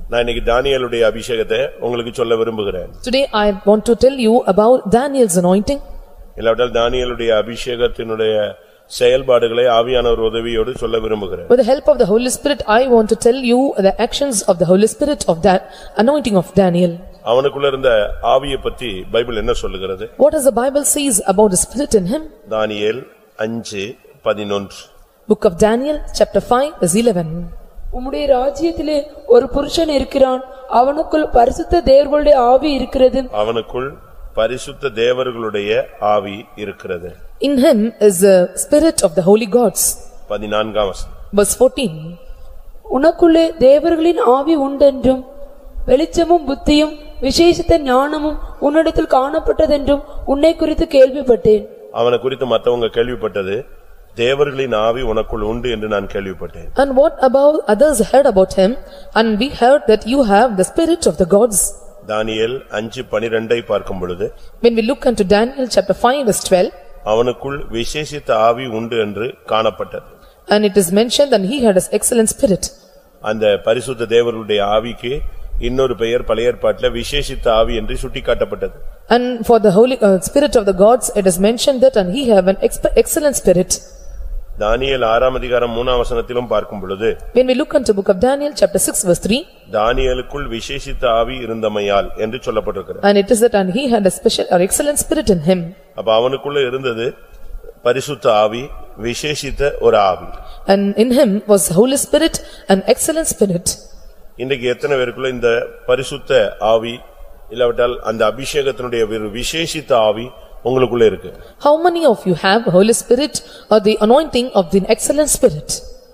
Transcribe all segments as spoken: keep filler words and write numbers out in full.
நான் இன்னைக்கு தானியேலுடைய அபிஷேகத்தை உங்களுக்கு சொல்ல விரும்புகிறேன். Today I want to tell you about Daniel's anointing. இல்லாவிட்டால் தானியேலுடைய அபிஷேகத்தினுடைய செயல்பாடுகளை ஆவியானவர் உதவியோடு சொல்ல விரும்புகிறேன். With the help of the Holy Spirit I want to tell you the actions of the Holy Spirit of that anointing of Daniel. அவனுக்குள்ள இருந்த ஆவியை பத்தி பைபிள் என்ன சொல்லுகிறது? What does the Bible says about the spirit in him? தானியேல் ஐந்து பதினொன்று. Book of Daniel chapter five verse eleven. உம்முடைய ராஜ்யத்திலே ஒரு புருஷன் இருக்கிறான், அவனுக்குள் பரிசுத்த தேவர்களுடைய ஆவி இருக்கிறது. அவனுக்குள் பரிசுத்த தேவர்களுடைய ஆவி இருக்கிறது. In him is the spirit of the holy gods. பதினான்காம் வசனம். Verse fourteen. உனக்குள்ளே தேவர்களின் ஆவி உண்டென்றும் வெளிச்சமும் புத்தியும் விசேஷித்த ஞானமும் உன்னிடத்தில் காணப்பட்டதென்றும் உன்னை குறித்து கேள்விப்பட்டேன். அவனை குறித்து மற்றவங்க கேள்விப்பட்டது, தேவர்களின் ஆவி உனக்குள் உண்டு என்று நான் கேள்விப்பட்டேன். And what about others heard about him, and we heard that you have the spirit of the gods. தானியேல் ஐந்து பன்னிரண்டு பார்க்கும் பொழுது, when we look into Daniel chapter five verse twelve, அவனுக்குள் விசேஷித்த ஆவி உண்டு என்று காணப்பட்டது. and it is mentioned that he had an excellent spirit. அந்த பரிசுத்த தேவர்களுடைய ஆவிக்கு இன்னொரு பெயர் பழைய ஏற்பாட்டில் விசேஷித்த ஆவி என்று சுட்டிக்காட்டப்பட்டது. And for the holy uh, spirit of the gods it is mentioned that and he have an excellent spirit. தானியேல் ஆறாம் அதிகாரம் மூன்றாம் வசனத்திலும் பார்க்கும் பொழுது, when we look into book of Daniel chapter six verse three, தானியேலுக்குள் விசேஷித்த ஆவி இருந்தமையால் என்று சொல்லப்பட்டிருக்கிறது. and it is that and he had a special or excellent spirit in him. அப்ப அவனுக்குள்ள இருந்தது பரிசுத்த ஆவி, விசேஷித்த ஒரு ஆவி. And in him was holy spirit and excellent spirit. இன்றைக்கு எத்தனை பேருக்குள்ள இந்த பரிசுத்த ஆவி இல்லாவிட்டால் அந்த அபிஷேகத்தினுடைய விசேஷித்த ஆவி உங்களுக்குள்ள இருக்கு? How many of you have holy spirit or the anointing of the excellent spirit?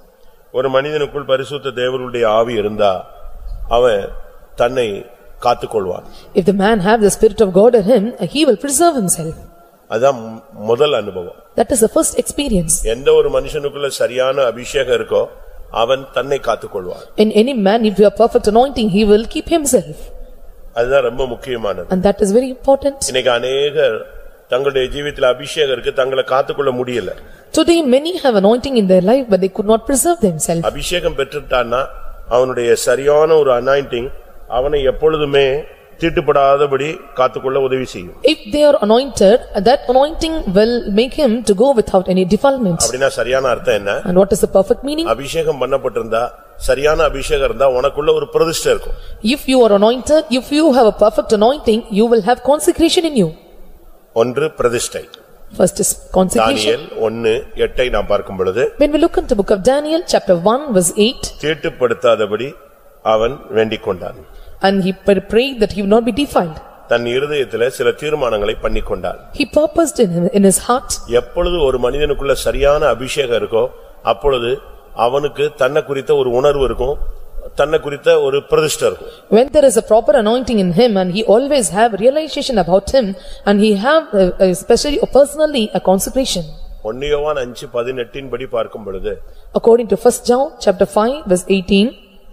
ஒரு மனிதனுக்குள் பரிசுத்த தேவனுடைய ஆவி இருந்தா அவன் தன்னை காத்துக்கொள்வான். If the man have the spirit of God in him, he will preserve himself. அதான் முதல் அனுபவம். That is the first experience. எந்த ஒரு மனுஷனுக்குள்ள சரியான அபிஷேகம் இருக்கோ அவன் தன்னை காத்துக்கொள்வான். In any man if you have perfect anointing he will keep himself. அதுதான் ரொம்ப முக்கியமானது. And that is very important. இன்னைக்கு अनेகர் தங்களுடைய ஜீவிதத்தில் அபிஷேகம் இருக்கு, தங்களை காத்துக்கொள்ள முடியல. Today many have anointing in their life but they could not preserve themselves. அபிஷேகம் பெற்றுட்டான்னா அவனுடைய சரியான ஒரு அனாயிண்டிங் அவனை எப்பொழுதுமே தீட்டுப்படாதபடி காத்துக்கொள்ள உதவி செய்யும். If they are anointed, that anointing will make him to go without any defilement. அப்படினா சரியான அர்த்தம் என்ன? And what is the perfect meaning? அபிஷேகம் பண்ணப்பட்டிருந்தா, சரியான அபிஷேகம் இருந்தா உனக்குள்ள ஒரு பிரதிஷ்டை இருக்கும். If you are anointed, if you have a perfect anointing, you will have consecration in you. ஒன்று பிரதிஷ்டை. First is consecration. தானியேல் ஒன்று எட்டு நாம் பார்க்கும் பொழுது, when we look into book of Daniel chapter one verse eight, தீட்டுப்படுத்தாதபடி அவன் வேண்டிக் கொண்டான். And he prayed that he would not be defiled. தன் இருதயத்திலே சில தீர்மானங்களை பண்ணிக்கொண்டான். He purposed in, in his heart. எப்பொழுது ஒரு மனிதனுக்குள்ள சரியான அபிஷேகம் இருக்கோ அப்பொழுது அவனுக்கு தன்னை குறித்த ஒரு உணர்வு இருக்கும், தன்னை குறித்த ஒரு பிரதிஷ்டை இருக்கும். When there is a proper anointing in him and he always have realization about him and he have a, a especially or personally a consecration. ஒன்று யோவான் ஐந்து பதினெட்டு படி பார்க்கும் பொழுது, according to First John chapter five verse eighteen,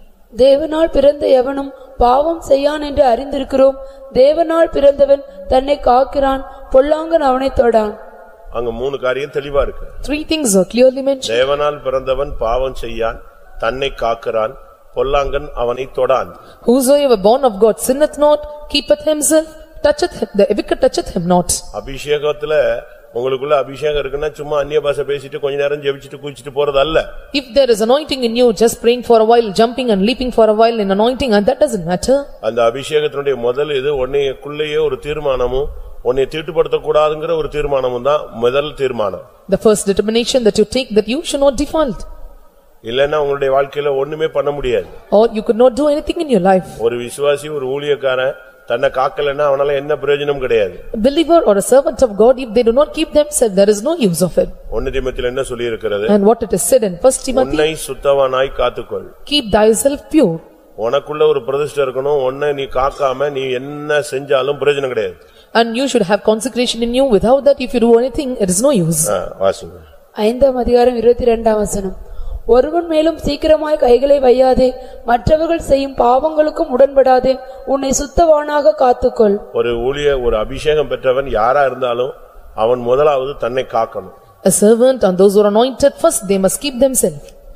தேவனால் பிறந்த எவனும் பாவம் செய்யான் என்று அறிந்திருக்கிறோம், தேவனால் பிறந்தவன் தன்னை காக்கிறான், பொல்லாங்கன் அவனை தொடான். அங்க மூணு காரியம் தெளிவா இருக்கு. Three things are clearly mentioned. தேவனால் பிறந்தவன் பாவம் செய்யான், தன்னை காக்கிறான், பொல்லாங்கன் அவனை தொடான். Whosoever born of God sinneth not, keepeth himself, toucheth him, the wicked toucheth him not. அபிஷேகத்துல உங்களுக்குள்ள அபிஷேகம் இருக்குன்னா சும்மா அந்நிய பாஷை பேசிட்டு கொஞ்ச நேரம் ஜெபிச்சிட்டு குளிச்சிட்டு போறது அல்ல. If there is anointing in you, just praying for a while, jumping and leaping for a while in anointing, and that doesn't matter. அந்த அபிஷேகத்தினுடைய முதல் இது உன்னைக்குள்ளேயே ஒரு தீர்மானமும் உன்னை தீட்டுப்படுத்த கூடாதுங்கற ஒரு தீர்மானமும் தான் முதல் தீர்மானம். The first determination that you take that you should not defile. இல்லன்னா உங்களுடைய வாழ்க்கையில ஒண்ணுமே பண்ண முடியாது. Or you could not do anything in your life. ஒரு விசுவாசி ஒரு ஊழியக்காரன் தன்னை காக்கலன்னா அவனால என்ன பிரயோஜனம் கிடையாது. A believer or a servant of God, if they do not keep themselves, there is no use of it. ஒன்று தீமோத்தேயுல என்ன சொல்லி இருக்கிறது? And what it is said in First Timothy, உன்னை சுத்தவானாய் காத்துக்கொள். keep thyself pure. உனக்குள்ள ஒரு பிரதிஷ்டை இருக்கணும், உன்னை நீ காக்காம நீ என்ன செஞ்சாலும் பிரயோஜனம் கிடையாது. And you should have consecration in you. Without that, if you do anything, it is no use. வாசிங்க. ஐந்தாம் அதிகாரம் இருபத்தி இரண்டாம் வசனம். ஒருவன் மேலும் சீக்கிரமாய் கைகளை வையாதே, மற்றவர்கள் செய்யும் பாவங்களுக்கும் உடன்படாதே, உன்னை சுத்தவானாக காத்துக்கொள். ஒரு ஊழிய ஒரு அபிஷேகம் பெற்றவன் யாரா இருந்தாலும் அவன் முதலாவது தன்னை காக்கணும். A servant and those who are anointed first they must keep themselves.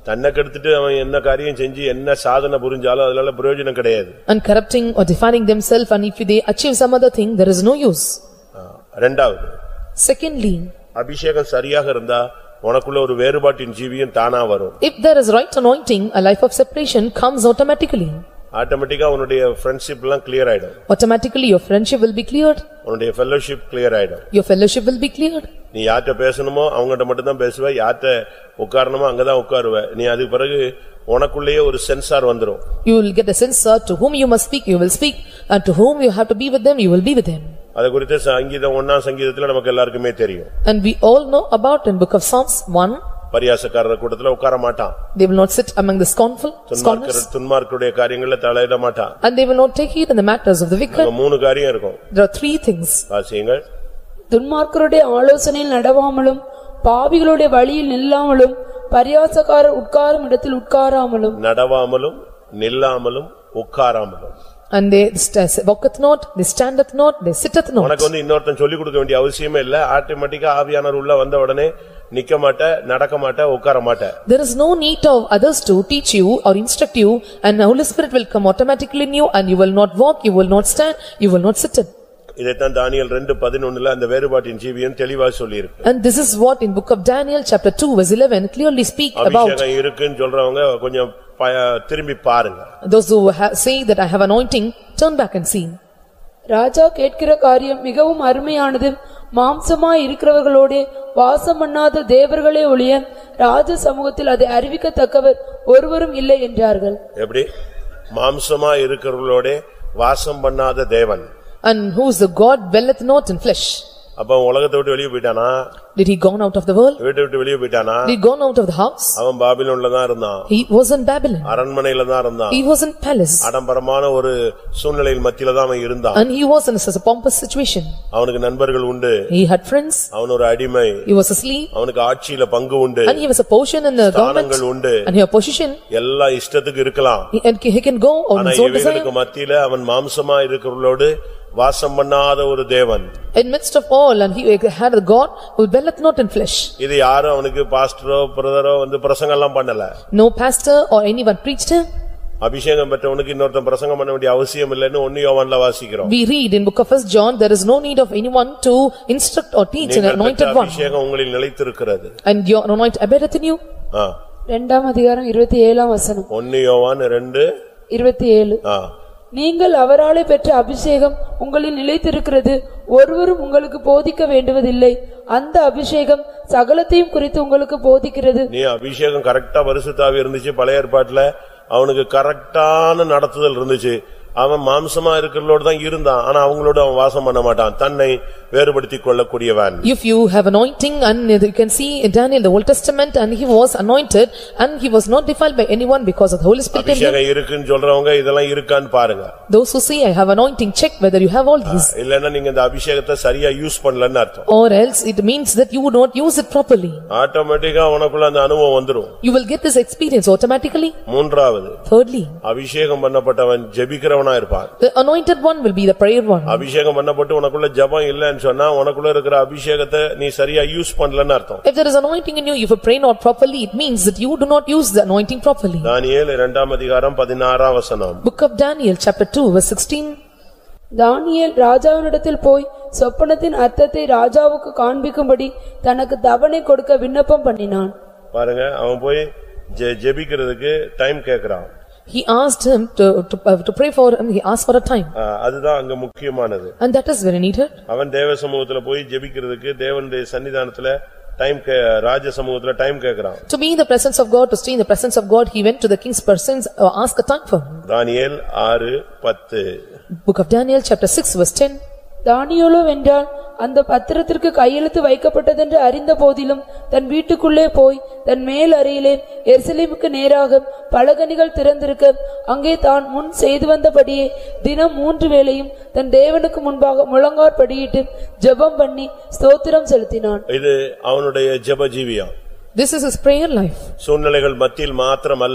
தன்னை கெடுத்துட்டு அவன் என்ன காரியம் செஞ்சு என்ன சாதனை புரிஞ்சாலும் அதனால பிரயோஜனம் கிடையாது. And corrupting or defining themselves, and if they achieve some other thing, there is no use. இரண்டாவது, Secondly, அபிஷேகம் சரியாக இருந்தா உனக்குள்ள ஒரு வேறுபாட்டின் ஜீவியம் தானா வரும். if there is right anointing, a life of separation comes automatically. ஆட்டோமேட்டிக்கா உன்னுடைய ஃப்ரெண்ட்ஷிப் எல்லாம் கிளியர் ஆயிடும். Automatically your friendship will be cleared. உன்னுடைய ஃபெல்லோஷிப் கிளியர் ஆயிடும். Your fellowship will be cleared. நீ யார்ட்ட பேசணுமோ அவங்ககிட்ட மட்டும் தான் பேசுவ, யார்ட்ட உட்காரணுமோ அங்கதான் உட்காருவ. நீ அதுக்கு பிறகு உனக்குள்ளேயே ஒரு சென்சார் வந்துரும். You will get a sensor to whom you must speak, you will speak, and to whom you have to be with them, you will be with them. அது குறித்து சங்கீதம் ஒன்னாம் சங்கீதத்துல நமக்கு எல்லாருக்குமே தெரியும். And we all know about in book of Psalms one. பரியாசக்காரர் கூட்டத்துல உட்கார மாட்டான். They will not sit among the scornful, scorners. துன்மார்க்கருடைய காரியங்களை தலையிட மாட்டான். And they will not take heed in the matters of the wicked. மூணு காரியம் இருக்கும். There are three things. வாசியுங்கள். துன்மார்க்கருடைய ஆலோசனையில் நடவாமலும், பாவிகளுடைய வழியில் நில்லாமலும், பரியாசக்காரர் உட்காரும் இடத்தில் உட்காராமலும். நடவாமலும் நில்லாமலும் உட்காராமலும். And they walketh not, they standeth not, they sitteth not. உனக்கு வந்து இன்னொருத்தன் சொல்லிக் கொடுக்க வேண்டிய அவசியமே இல்ல. ஆட்டோமேட்டிக்கா ஆவியானவர் உள்ள வந்த உடனே நிக்க மாட்ட, நடக்க மாட்ட, உட்கார மாட்ட. There is no need of others to teach you or instruct you, and the Holy Spirit will come automatically in you, and you will not walk, you will not stand, you will not sit. இதைத்தான் தானியேல் two eleven ல அந்த வேறுபாட்டின் ஜீவியம் தெளிவா சொல்லி இருக்கு. And this is what in book of Daniel chapter two verse eleven clearly speak about. அபிஷேகம் இருக்குன்னு சொல்றவங்க கொஞ்சம் திரும்பி பாருங்க. Those who say that I have anointing, turn back and see. ராஜா கேட்கிற காரியம் மிகவும் அருமையானது. மாம்சமாய் இருக்கிறவர்களோடே வாசம் பண்ணாத தேவர்களே ஒழிய ராஜ சமூகத்தில் அதை அறிவிக்கத்தக்கவர் ஒருவரும் இல்லை என்றார்கள். எப்படி? மாம்சமாய் இருக்கிறவர்களோடே வாசம் பண்ணாத தேவன். And who is the God dwelleth not in flesh? அப்ப உலகத்தை விட்டு வெளியே போயிட்டானா? Did he gone out of the world? வீட்டை விட்டு வெளியே போயிட்டானா? Did he gone out of the house? அவன் பாபிலோன்ல தான் இருந்தான். He was in Babylon. அரண்மனையில தான் இருந்தான். He was in palace. ஆடம்பரமான ஒரு சூழ்நிலையில் மத்தியில தான் அவன் இருந்தான். And he was in such a pompous situation. அவனுக்கு நண்பர்கள் உண்டு. He had friends. அவன் ஒரு அடிமை. He was a slave. அவனுக்கு ஆட்சியில பங்கு உண்டு. And he was a portion in the government. உண்டு. And he had position. எல்லா இஷ்டத்துக்கு இருக்கலாம். And he can go on his own desire. இவனுக்கு மத்தியில அவன் மாம்சமா இருக்கிறவர்களோடு வாசம் பண்ணாத ஒரு தேவன். In midst of all, and he had a God who dwelleth not in flesh. இது யாரும் அவனுக்கு பாஸ்டரோ பிரதரோ வந்து பிரசங்கம் எல்லாம் பண்ணல. No pastor or anyone preached him. அபிஷேகம் பெற்றவனுக்கு இன்னொருத்தன் பிரசங்கம் பண்ண வேண்டிய அவசியம் இல்லைன்னு ஒன்னு யோவான்ல வாசிக்கிறோம். We read in book of First John, there is no need of anyone to instruct or teach an anointed one. அபிஷேகம் உங்களில் நிலைத்திருக்கிறது. And your anointing abideth in you. ஆ. இரண்டாம் அதிகாரம் இருபத்தி ஏழாம் வசனம். ஒன்னு யோவான் two இருபத்தி ஏழு. ஆ. நீங்கள் அவராலே பெற்ற அபிஷேகம் உங்களில் நிலைத்திருக்கிறது, ஒருவரும் உங்களுக்கு போதிக்க வேண்டுவதில்லை. அந்த அபிஷேகம் சகலத்தையும் குறித்து உங்களுக்கு போதிக்கிறது. நீ அபிஷேகம் கரெக்டா பரிசுத்தாவி இருந்துச்சு. பழைய ஏற்பாட்டுல அவனுக்கு கரெக்டான நடத்துதல் இருந்துச்சு. அவன் மாம்சமா இருக்கிறவங்களோட தான் இருந்தான். ஆனா அவங்களோட அவன் வாசம் பண்ண மாட்டான். தன்னை வேறுபடுத்திக் கொள்ளக்கூடியவன். If you have anointing, and you can see in Daniel the Old Testament, and he was anointed and he was not defiled by anyone because of the Holy Spirit in him. அபிஷேகம் இருக்குன்னு சொல்றவங்க இதெல்லாம் இருக்கான்னு பாருங்க. Those who say I have anointing, check whether you have all these. இல்லன்னா நீங்க இந்த அபிஷேகத்தை சரியா யூஸ் பண்ணலன்னு அர்த்தம். Or else it means that you would not use it properly. ஆட்டோமேட்டிக்கா உனக்குள்ள அந்த அனுபவம் வந்துரும். You will get this experience automatically. மூன்றாவது, Thirdly, அபிஷேகம் பண்ணப்பட்டவன் ஜெபிக்கிறவனா இருப்பான். the anointed one will be the prayer one. அபிஷேகம் பண்ணப்பட்டு உனக்குள்ள ஜெபம் இல்லன்னு சொன்னா உனக்குள்ள இருக்கிற அபிஷேகத்தை நீ சரியா யூஸ் பண்ணலன்னு அர்த்தம். If there is anointing in you, if you pray not properly, it means that you do not use the anointing properly. தானியேல் இரண்டாம் அதிகாரம் பதினாறாம் வசனம். Book of Daniel chapter two verse sixteen. தானியேல் ராஜாவினிடத்தில் போய் சொப்பனத்தின் அர்த்தத்தை ராஜாவுக்கு காண்பிக்கும்படி தனக்கு தவணை கொடுக்க விண்ணப்பம் பண்ணினான். பாருங்க, அவன் போய் ஜெபிக்கிறதுக்கு டைம் கேக்குறான். He asked him to to, uh, to pray for him. He asked for a time. அதுதான் அங்க முக்கியமானது. And that is very needed. அவன் தேவ சமூகத்துல போய் ஜெபிக்கிறதுக்கு தேவனுடைய சன்னிதானத்துல டைம் ராஜ சமூகத்துல டைம் கேக்குறான். To be in the presence of God, to stay in the presence of God, he went to the king's presence or asked a time for him. Daniel six ten. Book of Daniel chapter six verse ten. தானியேலோ வென்றால் அந்த பத்திரத்திற்கு கையெழுத்து வைக்கப்பட்டதென்று அறிந்த போதிலும் தன் வீட்டுக்குள்ளே போய் தன் மேல் அறையிலே எருசலேமுக்கு நேராக பலகணிகள் திறந்திருக்க அங்கே தான் முன் செய்து வந்தபடியே தினம் மூன்று வேளையும் தன் தேவனுக்கு முன்பாக முழங்கார் படியிட்டு ஜெபம் பண்ணி ஸ்தோத்திரம் செலுத்தினான். இது அவனுடைய ஜெப ஜீவியம். This is his prayer life. சூழ்நிலைகள் மத்தியில் மாத்திரம் அல்ல,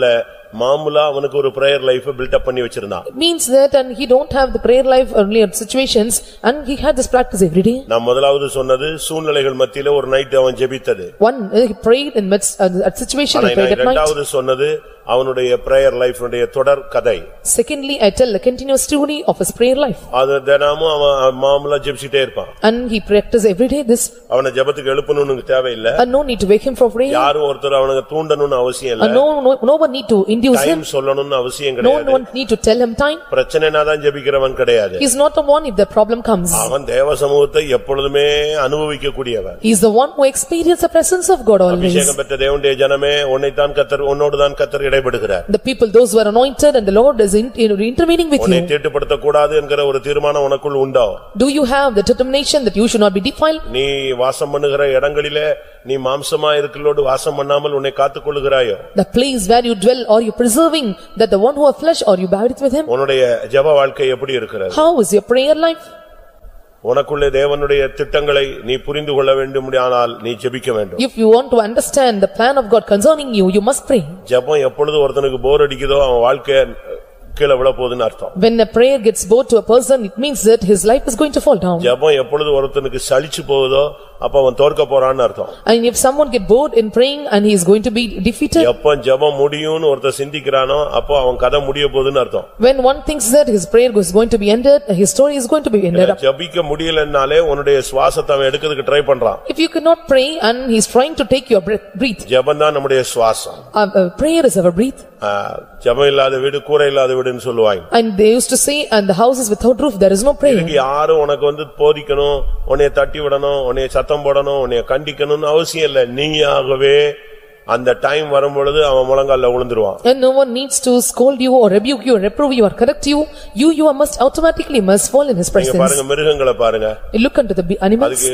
மாமூலா அவனுக்கு ஒரு பிரேயர் லைஃப் பில்ட் அப் பண்ணி வச்சிருந்தான். It means that and he don't have the prayer life earlier situations and he had this practice every day. நான் முதலாவது சொன்னது சூழ்நிலைகள் மத்தியில ஒரு நைட் அவன் ஜெபித்தது. One uh, he prayed in midst uh, at situation he prayed at night. இரண்டாவது சொன்னது அவனுடைய பிரேயர் லைஃப் உடைய தொடர் கதை. Secondly I tell a continuous story of his prayer life. அது தினமும் அவன் மாமூலா ஜெபிச்சிட்டே இருப்பான். And he practice every day this. அவனை ஜெபத்துக்கு எழுப்பணும்னு தேவை இல்ல. And no need to wake him for prayer. யாரும் ஒருத்தர் அவனுக்கு தூண்டணும்னு அவசியம் இல்ல. And no no no one need to induce him. Time சொல்லணும்னு அவசியம் கிடையாது. No one need to tell him time. பிரச்சனைனா தான் ஜெபிக்கிறவன் கிடையாது. He is not the one if the problem comes. அவன் தேவ சமூகத்தை எப்பொழுதுமே அனுபவிக்க கூடியவன். He is the one who experience the presence of God always. அபிஷேகம் பெற்ற தேவனுடைய ஜனமே உன்னை தான் கர்த்தர் உன்னோடு தான் கர்த்தர் இடைபடுகிறார். The people those who are anointed and the Lord is in, in, intervening with உன்னை you. தீட்டுப்படுத்த கூடாது என்கிற ஒரு தீர்மானம் உனக்குள் உண்டோ? Do you have the determination that you should not be defiled? நீ வாசம் பண்ணுகிற இடங்களிலே நீ மாம்சமா இருக்கிறோடு வாசம் பண்ணாமல் உன்னை காத்துக்கொள்ளுகிறாயோ? The place where you dwell, are you preserving that the one who have flesh, are you buried with him? உன்னுடைய ஜெப வாழ்க்கை எப்படி இருக்கிறது? How is your prayer life? உனக்குள்ளே தேவனுடைய திட்டங்களை நீ புரிந்து கொள்ள வேண்டுமானால் நீ ஜெபிக்க வேண்டும். If you want to understand the plan of God concerning you, you must pray. ஜெபம் எப்பொழுது ஒருத்தனுக்கு போர் அடிக்குதோ அவன் வாழ்க்கை கீழ விழ போகுதுன்னு அர்த்தம். When a prayer gets bored to a person, it means that his life is going to fall down. ஜெபம் எப்பொழுது ஒருத்தனுக்கு சலிச்சு போகுதோ அப்ப அவன் தோற்க போறான்னு அர்த்தம். And if someone get bored in praying and he is going to be defeated, எப்ப ஜெபம் முடியும்னு ஒருத்தன் சிந்திக்கிறானோ அப்ப அவன் கதை முடிய போகுதுன்னு அர்த்தம். when one thinks that his prayer is going to be ended, his story is going to be ended. ஜெபிக்க முடியலனாலே உன்னுடைய சுவாசத்தை அவன் எடுக்கிறதுக்கு ட்ரை பண்றான். If you cannot pray and he is trying to take your breath, breathe. ஜெபம் தான் நம்முடைய சுவாசம். Uh, uh, prayer is our breath. ஜெபம் இல்லாத வீடு கூரை இல்லாத வீடுன்னு சொல்லுவாங்க. And they used to say, and the house is without roof, there is no prayer. இதுக்கு யாரும் உனக்கு வந்து போதிக்கணும், உன்னை தட்டி விடணும், உன்னை சத்தம் போடணும், உன்னை கண்டிக்கணும்னு அவசியம் இல்ல. நீயாகவே அந்த டைம் வரும்பொழுது அவன் முழங்கால்ல விழுந்துருவான். And no one needs to scold you or rebuke you or reprove you or correct you. You you must automatically must fall in his presence. நீங்க பாருங்க, மிருகங்களை பாருங்க. You look into the animals. அதுக்கு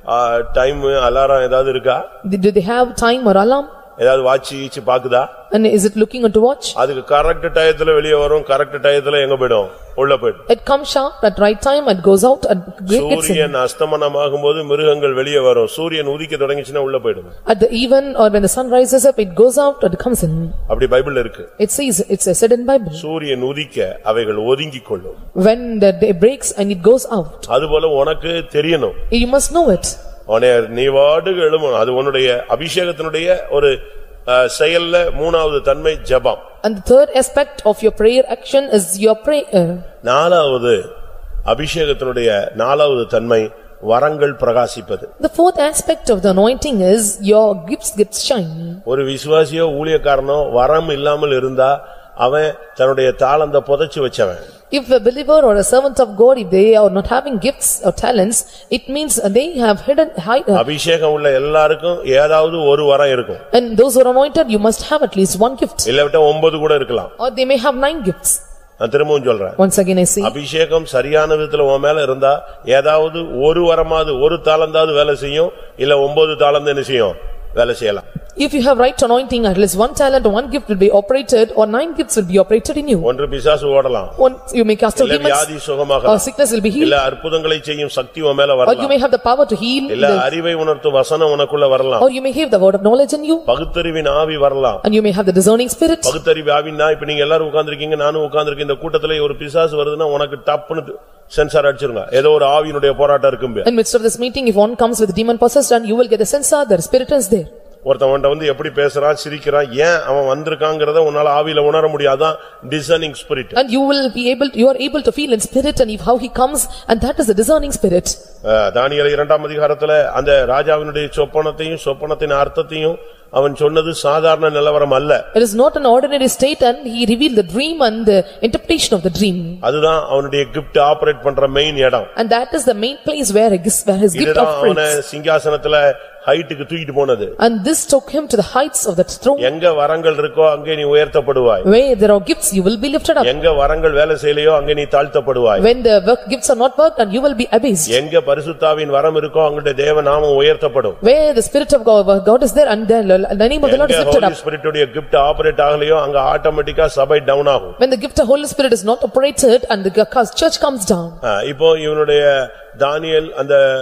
time alarm ஏதாவது இருக்கா? Do they have time or alarm? ஏதாவது watch ஈச்சு பாக்குதா? And is it looking into watch? அதுக்கு correct டயத்துல வெளிய வரும், கரெக்ட் டயத்துல எங்க போய்டும்? உள்ள போய்டும். It comes sharp at right time and goes out and gets in. சூரியன் அஸ்தமனமாகும்போது மிருகங்கள் வெளிய வரும். சூரியன் உதிக்க தொடங்கிச்சுனா உள்ள போய்டும். At the even or when the sun rises up, it goes out and it comes in. அப்படி பைபிள்ல இருக்கு. It says, it's said in Bible. சூரியன் உதிக்க அவைகள் ஒதுங்கிக் கொள்ளும். When the day breaks and it goes out. அதுபோல உனக்கு தெரியணும். You must know it. உன்னை நீ வாடுக எழுமணும். அது உன்னுடைய அபிஷேகத்தினுடைய ஒரு செயல்ல மூணாவது தன்மை ஜெபம். And the third aspect of your prayer action is your prayer. நாலாவது அபிஷேகத்தினுடைய நாலாவது தன்மை வரங்கள் பிரகாசிப்பது. The fourth aspect of the anointing is your gifts get shine. ஒரு விசுவாசியோ ஊழியக்காரனோ வரம் இல்லாமல் இருந்தா அவன் தன்னுடைய தாளந்த புதைச்சு வச்சவன். If a believer or a servant of God, if they are not having gifts or talents, it means they have hidden hide. அபிஷேகம் உள்ள எல்லாருக்கும் ஏதாவது ஒரு வரம் இருக்கும். And those who are anointed, you must have at least one gift. இல்லவிட்ட ஒன்பது கூட இருக்கலாம். Or they may have nine gifts. நான் திரும்பவும் சொல்றேன். Once again I say, அபிஷேகம் சரியான விதத்துல உன் மேல இருந்தா ஏதாவது ஒரு வரமாவது ஒரு தாளந்தாவது வேலை செய்யும், இல்ல ஒன்பது தாளந்து என்ன செய்யும்? வேலை செய்யலாம். If you have right anointing, at least one talent or one gift will be operated or nine gifts will be operated in you. ஒன்று பிசாசு ஓடலாம். One you may cast out demons. இல்ல வியாதி சுகமாகலாம். Or sickness will be healed. இல்ல அற்புதங்களை செய்யும் சக்தி உன் மேல Or வரலாம். you may have the power to heal. இல்ல அறிவை உணர்த்தும் வசனம் உனக்குள்ள வரலாம். Or you may have the word of knowledge in you. பகுத்தறிவின் ஆவி வரலாம். And you may have the discerning spirit. பகுத்தறிவு ஆவினா இப்ப நீங்க எல்லாரும் உட்கார்ந்திருக்கீங்க, நானும் உட்கார்ந்திருக்கேன். இந்த கூட்டத்துல ஒரு பிசாசு வருதுன்னா உனக்கு டப்புன்னு சென்சார் அடிச்சிருங்க. ஏதோ ஒரு ஆவியினுடைய போராட்டம் இருக்கும்பே. In midst of this meeting, if one comes with demon possessed, and you will get the sensor, the spirit is there. ஒருத்தவன்ட்ட வந்து எப்படி பேசுறான், சிரிக்கிறான், ஏன் அவன் வந்திருக்காங்கறத உன்னால ஆவியில உணர முடியாதான் discerning spirit. And you will be able, you are able to feel in spirit and if how he comes, and that is the discerning spirit. Daniel இரண்டாம் அதிகாரத்துல அந்த ராஜாவினுடைய சொப்பனத்தையும் சொப்பனத்தின் அர்த்தத்தையும் அவன் சொன்னது சாதாரண நிலவரம் அல்ல. It is not an ordinary state and he revealed the dream and the interpretation of the dream. அதுதான் அவனுடைய கிஃப்ட் ஆபரேட் பண்ற மெயின் இடம். And that is the main place where his, where his gift operates. அவனை சிங்காசனத்துல ஹைட்டுக்கு தூக்கிட்டு போனது. And this took him to the heights of that throne. எங்க வரங்கள் இருக்கோ அங்கே நீ உயர்த்தப்படுவாய். Where there are gifts you will be lifted up. எங்க வரங்கள் வேலை செய்யலையோ அங்கே நீ தாழ்த்தப்படுவாய். When the work gifts are not worked and you will be abased. எங்க பரிசுத்தாவின் வரம் இருக்கோ அங்கே தேவ நாமம் உயர்த்தப்படும். Where the spirit of God, God is there and the, the name of the Lord is lifted up. Holy Spirit உடைய gift operate ஆகலையோ அங்க ஆட்டோமேட்டிக்கா சபை டவுன் ஆகும். When the gift of Holy Spirit is not operated and the church comes down. இப்போ இவனுடைய தானியேல் அந்த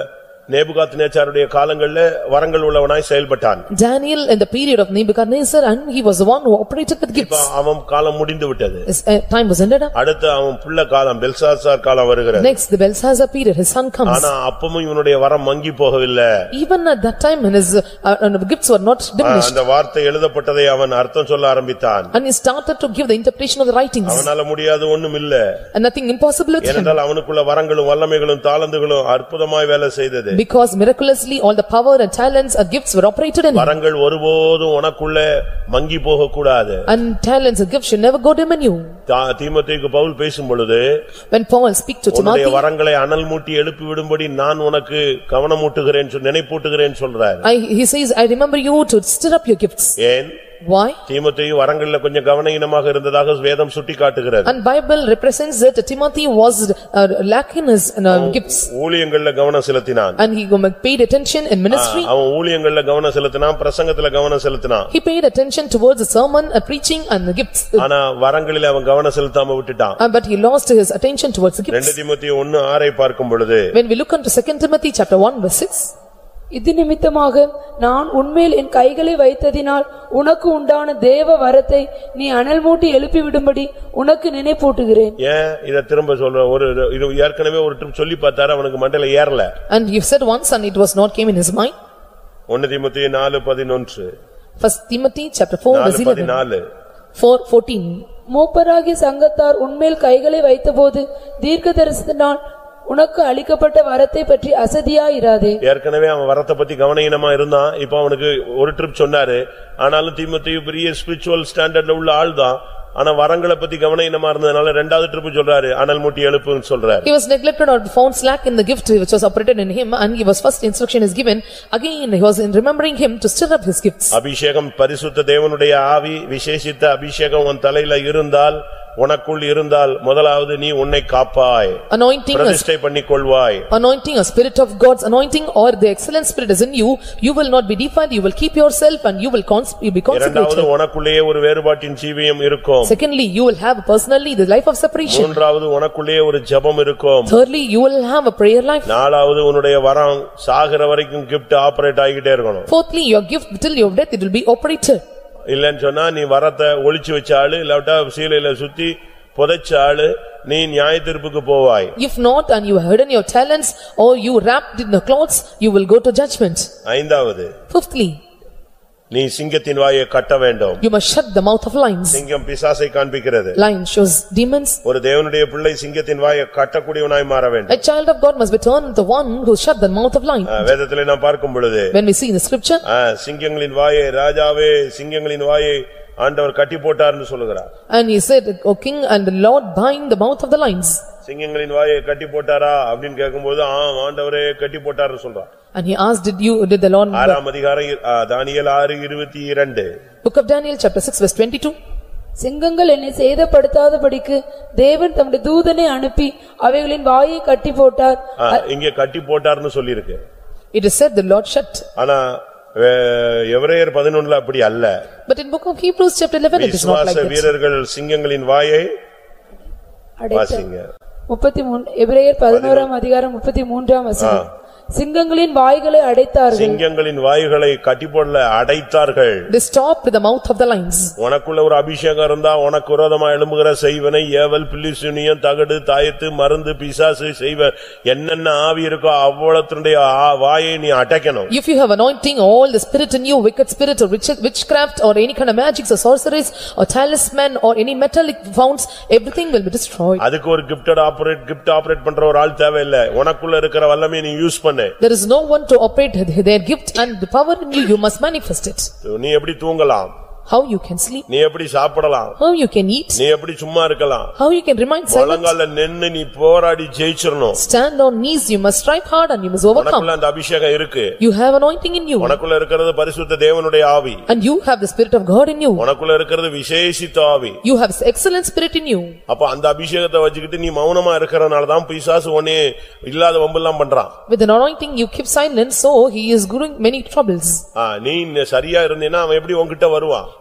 நேபுகாத்நேச்சாருடைய காலங்களிலே வரங்கள் உள்ளவனாய் செயல்பட்டான். Daniel in the period of Nebuchadnezzar, and he was the one who operated with gifts. அவன் காலம் முடிந்து விட்டது. His uh, time was ended up. அடுத்து அவன் புள்ள காலம் பெல்சாசார் காலம் வருகிறது. Next the Belshazzar period, his son comes. ஆனா அப்பவும் இவனுடைய வரம் மங்கி போகவில்லை. Even at that time when his uh, uh, gifts were not diminished. அந்த வார்த்தை எழுதப்பட்டதை அவன் அர்த்தம் சொல்ல ஆரம்பித்தான். And he started to give the interpretation of the writings. அவனால முடியாது ஒண்ணும் இல்ல. And nothing impossible with him. ஏனென்றால் அவனுக்குள்ள வரங்களும் வல்லமைகளும் தாளந்துகளும் அற்புதமாய் வேலை செய்தது. Because miraculously all the power and talents and gifts were operated in him. வரங்கள் ஒருபோதும் உனக்குள்ள மங்கி போக கூடாது. And talents and gifts should never go dim in you. தீமோத்தேயுக்கு Pavul பேசும் பொழுது, when Paul speak to Timothy, உன்னுடைய வரங்களை அனல் மூட்டி எழுப்பி விடும்படி நான் உனக்கு கவனமூட்டுகிறேன் நினைப்பூட்டுகிறேன் சொல்றார். He says, I remember you to stir up your gifts. ஏன்? Why? தீமோத்தேயு வரங்கள்ல கொஞ்சம் கவனீனமாக இருந்ததாக வேதம் சுட்டிக்காட்டுகிறது. And Bible represents that Timothy was uh, lacking his uh, gifts. ஊழியங்கள்ல கவனம் செலுத்தினான். And he paid attention in ministry. அவன் ஊழியங்கள்ல கவனம் செலுத்தினான், பிரசங்கத்துல கவனம் செலுத்தினான். He paid attention towards the sermon, uh, preaching and the gifts. ஆனா வரங்களில அவன் கவனம் செலுத்தாம விட்டுட்டான். Uh, but he lost his attention towards the gifts. இரண்டு தீமோத்தேயு ஒன்று ஆறை பார்க்கும் பொழுது, when we look into Second Timothy chapter one verse six, இது நிமித்தமாக நான் உன்மேல் என் கைகளை வைத்ததினால் உனக்கு உண்டான தேவ வரத்தை நீ அனல் மூட்டி எழுப்பி விடும்படி உனக்கு நினைப்பூட்டுகிறேன். ஏன் இத திரும்ப சொல்ற? ஒரு இது ஏற்கனவே ஒரு ட்ரிப் சொல்லி பார்த்தாரு, அவனுக்கு மண்டையில ஏறல. And you said once and it was not came in his mind. ஒன்று தீமோத்தேயு நான்கு பதினொன்று. First Timothy chapter four verse eleven. four fourteen. மூப்பராகிய சங்கத்தார் உன்மேல் கைகளை வைத்தபோது தீர்க்கதரிசனத்தினால் உனக்கு அளிக்கப்பட்ட வரத்தை பற்றி அசதியாயிராதே. ஏற்கனவே அவன் வரத்தை பத்தி கவனீனமா இருந்தான். இப்ப அவனுக்கு ஒரு ட்ரிப் சொன்னாரு. ஆனாலும் தீமோத்தேயு பெரிய ஸ்பிரிச்சுவல் ஸ்டாண்டர்ட்ல உள்ள ஆள் தான். ஆனா வரங்களை பத்தி கவனீனமா இருந்ததனால இரண்டாவது ட்ரிப் சொல்றாரு, அனல் மூட்டி எழுப்புன்னு சொல்றாரு. He was neglected or found slack in the gift which was operated in him, and he was first instruction is given. Again he was in remembering him to stir up his gifts. அபிஷேகம் பரிசுத்த தேவனுடைய ஆவி விசேஷித்த அபிஷேகம் உன் தலையில இருந்தால், உனக்குள் இருந்தால், முதலாவது நீ உன்னை காப்பாய், anointing பிரதிஷ்டை பண்ணிக்கொள்வாய். Anointing a spirit of God's anointing or the excellent spirit is in you, you will not be defiled, you will keep yourself and you will be consecrated. இரண்டாவது உனக்குள்ளேயே ஒரு வேறுபாட்டின் ஜீவியம் இருக்கும். Secondly, you will have personally the life of separation. மூன்றாவது உனக்குள்ளேயே ஒரு ஜெபம் இருக்கும். Thirdly, you will have a prayer life. நாலாவது உன்னுடைய வரம் சாகிற வரைக்கும் gift ஆபரேட் ஆகிட்டே இருக்கணும். Fourthly, your gift till your death it will be operated. இல்லன்னு சொன்னா நீ வரத்தை ஒளிச்சு வச்சாளு, இல்லாட்டா சீலையில சுத்தி புதைச்சாளு, நீ நியாயத்தீர்ப்புக்கு போவாய். If not, and you have hidden your talents or you wrapped in the clothes, you will go to judgment. ஐந்தாவது, Fifthly, நீ சிங்கத்தின் வாயை கட்ட வேண்டும். you must shut the mouth of lions. சிங்கம் பிசாசை காண்பிக்கிறது. Lion shows demons. ஒரு தேவனுடைய பிள்ளை சிங்கத்தின் வாயை கட்டக்கூடியவனாய் மாற வேண்டும். A child of God must be turned the one who shut the mouth of lion. வேதத்திலே நாம் பார்க்கும் பொழுது, when we see in the scripture, சிங்கங்களின் வாயை ராஜாவே சிங்கங்களின் வாயை ஆண்டவர் கட்டி போட்டார்னு சொல்லுகிறார். and he said, O king, and the Lord bind the mouth of the lions. சிங்கங்களின் வாயை கட்டி போட்டாரா அப்படின்னு கேட்கும்போது ஆம் ஆண்டவரே கட்டி போட்டார்னு சொல்றார். And he asked, did you did the Lord? ஆறாம் அதிகாரம் தானியேல் ஆறு இருபத்தி இரண்டு. Book of Daniel chapter six verse twenty-two. சிங்கங்கள் என்னை சேதப்படுத்தாதபடிக்கு தேவன் தம்முடைய தூதனை அனுப்பி அவைகளின் வாயை கட்டி போட்டார். இங்கே கட்டி போட்டார்னு சொல்லி இருக்கு. It is said the Lord shut. ஆனா எபிரேயர் பதினொன்றுல அப்படி அல்ல. But in book of Hebrews chapter eleven it is not like that. வீரர்கள் சிங்கங்களின் வாயை வாசிங்க. முப்பத்தி மூன்று எபிரேயர் பதினோராம் அதிகாரம் முப்பத்தி மூன்றாம் வசனம். சிங்கங்களின் வாய்களை அடைத்தார்கள். சிங்கங்களின் வாய்களை கட்டி போடல, அடைத்தார்கள். They stopped the mouth of the lions. உனக்குள்ள ஒரு அபிஷேகம் இருந்தா உனக்கு விரோதமா எழும்புகிற செய்வனை ஏவல் பில்லிசூனியம் தகடு தாயத்து மருந்து பிசாசு செய்வ என்னென்ன ஆவி இருக்கோ அவ்வளவுடைய வாயை நீ அடைக்கணும். If you have anointing, all the spirit in you, wicked spirit or witchcraft or any kind of magics or sorceries or talisman or any metallic founds, everything will be destroyed. அதுக்கு ஒரு gifted operate gift operate பண்ற ஒரு ஆள் தேவையில்லை. உனக்குள்ள இருக்கிற வல்லமையை நீ யூஸ் பண்ணு. There is no one to operate their gift and the power in you, you must manifest it. நீ எப்படி தூங்கலாம்? How you can sleep? நீ எப்படி சாப்பிடலாம்? How you can eat? நீ எப்படி சும்மா இருக்கலாம்? How you can remain silent? முழங்கால்ல நின்னு நீ போராடி ஜெயிச்சிரணும். Stand on knees, you must strive hard and you must overcome. உனக்குள்ள அந்த அபிஷேகம் இருக்கு. You have anointing in you. உனக்குள்ள இருக்கிறது பரிசுத்த தேவனுடைய ஆவி. And you have the spirit of God in you. உனக்குள்ள இருக்கிறது விசேஷித்த ஆவி. You have excellent spirit in you. அப்ப அந்த அபிஷேகத்தை வச்சிக்கிட்டு நீ மௌனமா இருக்கறனால தான் பிசாசு உன்னை இல்லாத வம்பெல்லாம் பண்றான். With an anointing you keep silent, so he is doing many troubles. ஆ நீ சரியா இருந்தேனா அவன் எப்படி உன்கிட்ட வருவான்?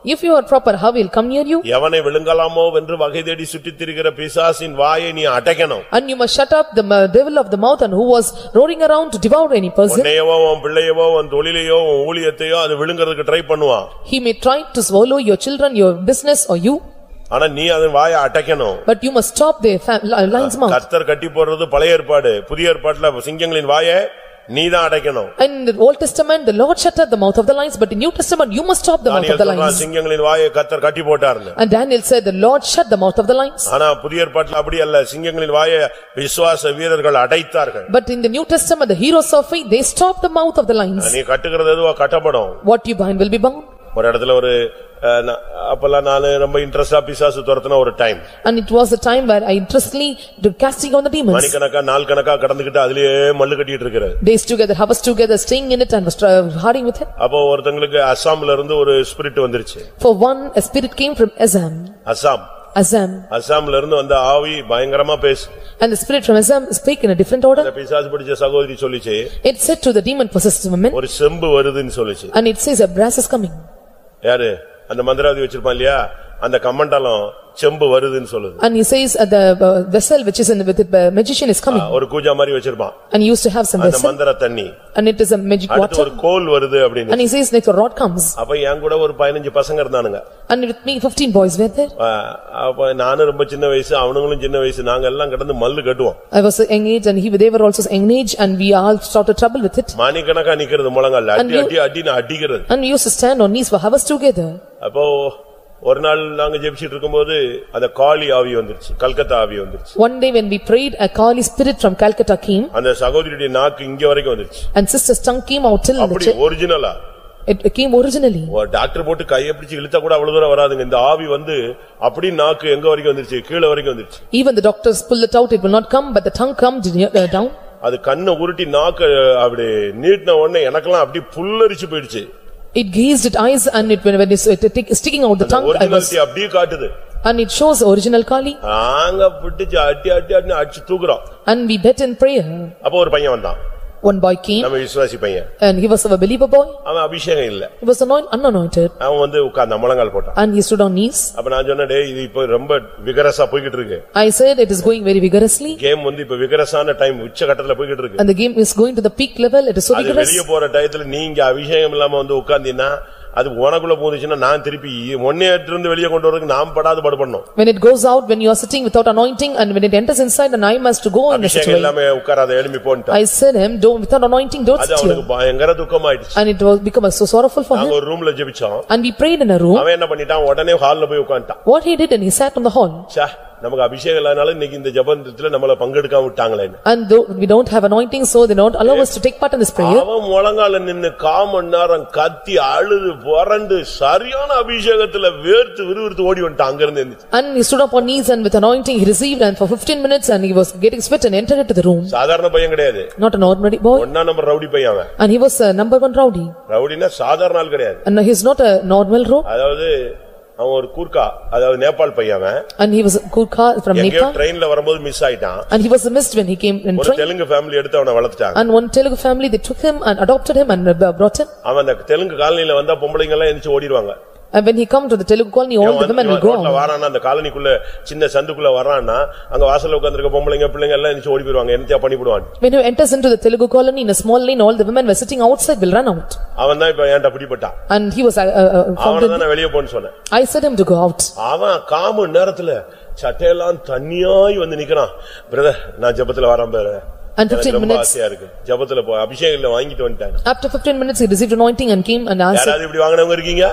If you are proper, how will come near you? எவனை விழுங்கலாமோ என்று வகை தேடி சுற்றித் திரிகிற பிசாசின் வாயை நீ அடைக்கணும். And you must shut up the uh, devil of the mouth and who was roaring around to devour any person. உன்னையவோ உன் பிள்ளையவோ உன் தொழிலையோ உன் ஊழியத்தையோ அது விழுங்கிறதுக்கு ட்ரை பண்ணுவான். He may try to swallow your children, your business or you. ஆனா நீ அதன் வாயை அடைக்கணும். But you must stop their lion's mouth. கர்த்தர் கட்டி போடுறது பழைய ஏற்பாடு. புதிய ஏற்பாட்டுல சிங்கங்களின் வாயை நீதான் அடைக்கணும். In the Old Testament the Lord shut up the mouth of the lions, but in New Testament you must stop the mouth of the lions. சிங்கங்களின் வாயை கர்த்தர் கட்டி போட்டார்னு. And Daniel said the Lord shut the mouth of the lions. ஆனா புதிய ஏற்பாட்டுல அப்படி அல்ல. சிங்கங்களின் வாயை விசுவாச வீரர்கள் அடைத்தார்கள். But in the New Testament the heroes of faith they stopped the mouth of the lions. நீ கட்டுகிறது எதுவோ கட்டப்படும். What you bind will be bound. ஒரு இடத்துல ஒரு அப்பெல்லாம் நான் ரொம்ப இன்ட்ரெஸ்டா பிசாசு துரத்துன ஒரு time. And it was a time where I interestedly to casting on the demons. மணிக்கணக்கா நாள் கணக்கா கடந்துக்கிட்டு அதிலேயே மல்லு கட்டிட்டு இருக்கிறது. Days together, hours together, staying in it and was harding with it. அப்போ ஒருத்தங்களுக்கு அசாம்ல இருந்து ஒரு ஸ்பிரிட் வந்துருச்சு. For one, a spirit came from Assam. Assam. Assam. அசாம்ல இருந்து வந்த ஆவி பயங்கரமா பேசு. And the spirit from Assam speak in a different order. அந்த பிசாசு பிடிச்ச சகோதரி சொல்லிச்சு. It said to the demon possessed woman. ஒரு செம்பு வருதுன்னு சொல்லிச்சு. And it says a brass is coming. யாரு? அந்த மந்திராதி வச்சிருப்பான் இல்லையா, அந்த கமண்டலம் செம்பு வருதுன்னு சொல்லுது. And he says uh, the uh, vessel which is in with the uh, magician is coming. ஒரு கூஜா மாதிரி வச்சிருப்பான். And he used to have some vessel. அந்த மந்திர தண்ணி. And it is a magic water. அடுத்து ஒரு கோல் வருது அப்படினு. And he says like a rod comes. அப்ப என் கூட ஒரு பதினைந்து பசங்க இருந்தானுங்க. And with me fifteen boys were there. அப்ப நானும் ரொம்ப சின்ன வயசு, அவனுங்களும் சின்ன வயசு, நாங்க எல்லாம் கடந்து மல்லு கட்டுவோம். I was young age and he they were also young age and we all started trouble with it. மானி கணக்கா நிக்கிறது முழங்கால்ல அடி அடி அடின அடிக்கிறது. And we used to stand on knees for hours together. அப்போ ஒரு நாள் நாங்க ஜெபிச்சிட்டு இருக்கும்போது அந்த காளி ஆவி வந்துருச்சு, கல்கத்தா ஆவி வந்துருச்சு. One day when we prayed, a Kali spirit from Calcutta came. அந்த சகோதரியுடைய நாக்கு இங்க வரைக்கும் வந்துருச்சு. And sister's tongue came out till the அப்படி ஒரிஜினலா. It came originally. ஒரு டாக்டர் போட்டு கையை பிடிச்சு இழுத்தா கூட அவ்வளவு தூரம் வராதுங்க. இந்த ஆவி வந்து அப்படி நாக்கு எங்க வரைக்கும் வந்துருச்சு, கீழ வரைக்கும் வந்துருச்சு. Even the doctors pull it out, it will not come, but the tongue come uh, down. அது கண்ணை உருட்டி நாக்கு அப்படி நீட்டின உடனே எனக்கெல்லாம் அப்படி புல்லரிச்சு போயிடுச்சு. It gazed at eyes and it when it's it, it, sticking out the tongue. I was அப்படியே காட்டுது. And it shows original Kali. ஆங்க பிடிச்சு அடி அடி அடி அடிச்சு தூக்குறோம். And we bet in prayer. அப்ப ஒரு பையன் வந்தான். One boy came. நம்ம விசுவாசி பையன். And he was a believer boy. அவன் அபிஷேகம் இல்ல. He was anointed, unanointed. அவன் வந்து உட்கார்ந்து முழங்கால் போட்டான். And he stood on knees. அப்ப நான் சொன்னேன், டேய் இது இப்ப ரொம்ப விகரஸா போயிட்டு இருக்கு. I said it is going very vigorously. Game வந்து இப்ப விகரஸான டைம் உச்ச கட்டத்துல போயிட்டு இருக்கு. And the game is going to the peak level, it is so vigorous. அது வெளிய போற டயத்துல நீங்க அபிஷேகம் இல்லாம வந்து உட்கார்ந்தீனா அது உனக்குள்ள போந்துச்சுன்னா நான் திருப்பி ஒன்னேற்ற இருந்து வெளிய கொண்டு வரதுக்கு நாம் படாத படுபடணும். When it goes out, when you are sitting without anointing and when it enters inside, then I must to go in the situation. அபிஷேகம் இல்லாம உட்காராத எழும்பி போன்டா. I said him don't without anointing don't sit here. அது அவனுக்கு பயங்கர துக்கமாயிடுச்சு. And it was become so sorrowful for him. நாங்க ஒரு ரூம்ல ஜெபிச்சோம். And we prayed in a room. அவன் என்ன பண்ணிட்டான், உடனே ஹால்ல போய் உட்கார்ந்தான். What he did and he sat on the hall. ச்சே நமக்கு அபிஷேகம் இல்லனால இன்னைக்கு இந்த ஜெபத்துல நம்மள பங்கெடுக்காம விட்டாங்களே. And though we don't have anointing, so they don't allow us to take part in this prayer. அவன் முழங்கால நின்னு காமன் நேரம் கத்தி அழுது புரண்டு சரியான அபிஷேகத்துல வேர்த்து விறுவிறுத்து ஓடி வந்துட்டான் அங்க இருந்து. And he stood up on knees and with anointing he received and for fifteen minutes and he was getting sweat and entered into the room. சாதாரண பையன் கிடையாது. Not an ordinary boy. ஒண்ணா நம்பர் ரவுடி பையன் அவன். And he was a number one rowdy. ரவுடினா சாதாரண ஆள் கிடையாது. And he is not a normal row. அதாவது அவன் ஒரு கூர்க்கா, அதாவது நேபாள் பையன் அவன். And he was a Gurkha from Nepal. எங்க ட்ரெயின்ல வரும்போது மிஸ் ஆயிட்டான். And he was missed when he came in train. ஒரு தெலுங்கு ஃபேமிலி எடுத்து அவனை வளர்த்துட்டாங்க. And one Telugu family they took him and adopted him and brought him. அவன் அந்த தெலுங்கு காலனில வந்தா பொம்பளைங்க எல்லாம் எந்திச்சு ஓடிடுவாங்க. And when he come to the Telugu colony, all the women will go out. வரானா அந்த காலனிக்குள்ள சின்ன சந்துக்குள்ள வரானா அங்க வாசல்ல உட்கார்ந்திருக்க பொம்பளைங்க பிள்ளைங்க எல்லாம் எந்திச்சு ஓடி போய்டுவாங்க. என்னத்தையா பண்ணி போடுவாங்க. When he enters into the Telugu colony in a small lane, all the women were sitting outside will run out. அவன் தான் இப்ப ஏன்டா பிடிபட்டான். And he was uh, uh, found. அவன தான் வெளிய போன்னு சொன்னேன். I said him to go out. அவன் காம நேரத்துல சட்டையெல்லாம் தண்ணியாய் வந்து நிக்கறான். பிரதர் நான் ஜெபத்துல வரேன் பாரு. And fifteen minutes ஜெபத்துல போ அபிஷேகத்துல வாங்கிட்டு வந்துட்டாங்க. After fifteen minutes he received anointing and came and asked. யாராவது இப்படி வாங்குனவங்க இருக்கீங்க?